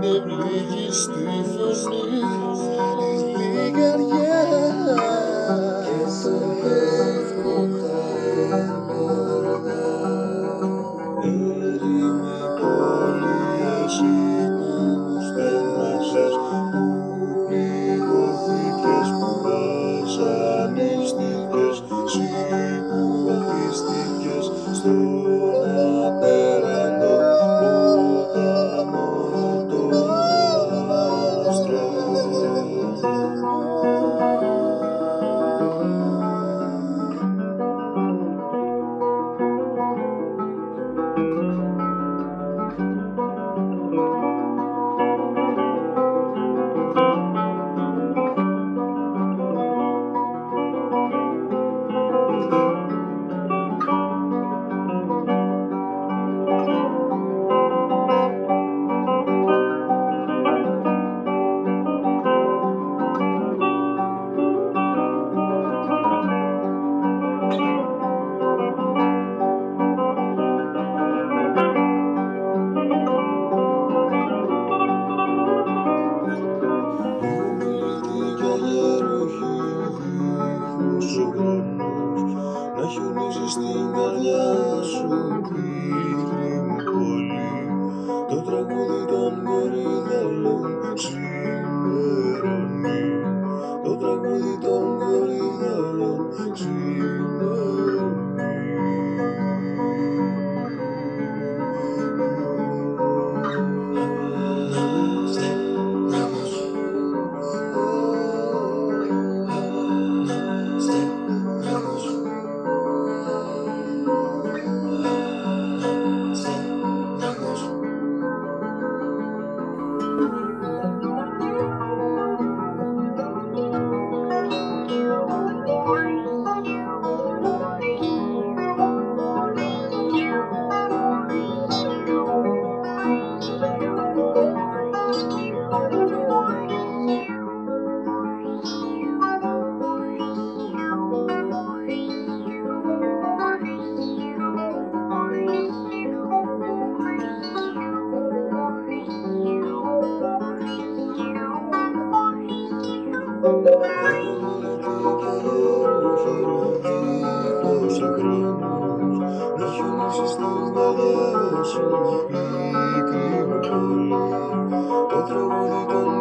ευλίγει στη φωνή η λιγαριά και το πέφτω τα έμπορδα. Έρημη πόλη εσύ που στέναξες, που πληγώθηκες, που βασανίστηκες, εσύ που βυθίστηκες στον απέραντο ποταμό των άστρων. Να χιονίζει στην καρδιά σου πίκρη μου πόλη, το τραγούδι των κορυδαλών ξημερώνει, το τραγούδι των κορυδαλών ξημερώνει. Να χιονίσει στην καρδιά σου πίκρη μου πόλη, το τραγούδι των